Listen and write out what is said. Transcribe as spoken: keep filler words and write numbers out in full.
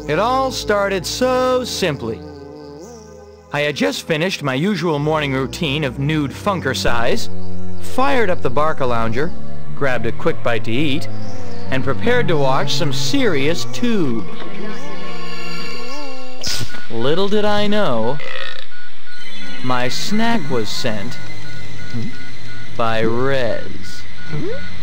It all started so simply. I had just finished my usual morning routine of nude funkercise, fired up the Barca-Lounger, grabbed a quick bite to eat, and prepared to watch some serious tube. Little did I know, my snack was sent by Rez.